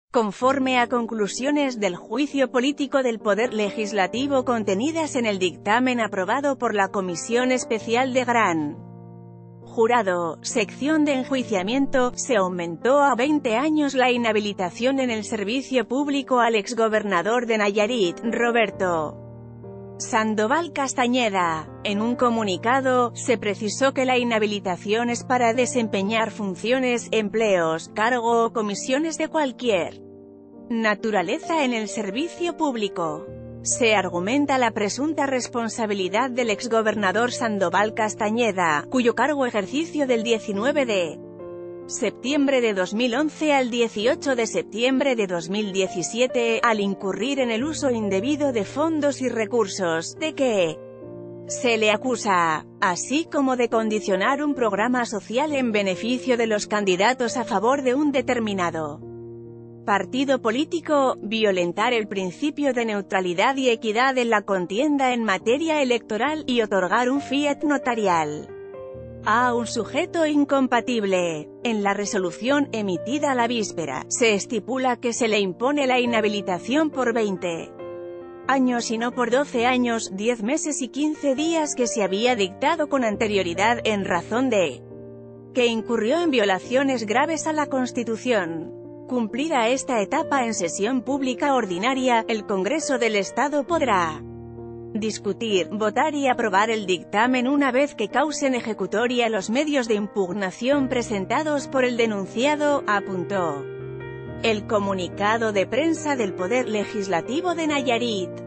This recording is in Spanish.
Conforme a conclusiones del juicio político del Poder Legislativo contenidas en el dictamen aprobado por la Comisión Especial de Gran Jurado, sección de enjuiciamiento, se aumentó a 20 años la inhabilitación en el servicio público al exgobernador de Nayarit, Roberto Sandoval Castañeda. En un comunicado, se precisó que la inhabilitación es para desempeñar funciones, empleos, cargo o comisiones de cualquier naturaleza en el servicio público. Se argumenta la presunta responsabilidad del exgobernador Sandoval Castañeda, cuyo cargo ejerció del 19 de septiembre de 2011 al 18 de septiembre de 2017, al incurrir en el uso indebido de fondos y recursos, de que se le acusa, así como de condicionar un programa social en beneficio de los candidatos a favor de un determinado partido político, violentar el principio de neutralidad y equidad en la contienda en materia electoral, y otorgar un fiat notarial a un sujeto incompatible. En la resolución, emitida la víspera, se estipula que se le impone la inhabilitación por 20 años y no por 12 años, 10 meses y 15 días que se había dictado con anterioridad, en razón de que incurrió en violaciones graves a la Constitución. Cumplida esta etapa en sesión pública ordinaria, el Congreso del Estado podrá discutir, votar y aprobar el dictamen una vez que causen ejecutoria los medios de impugnación presentados por el denunciado, apuntó el comunicado de prensa del Poder Legislativo de Nayarit.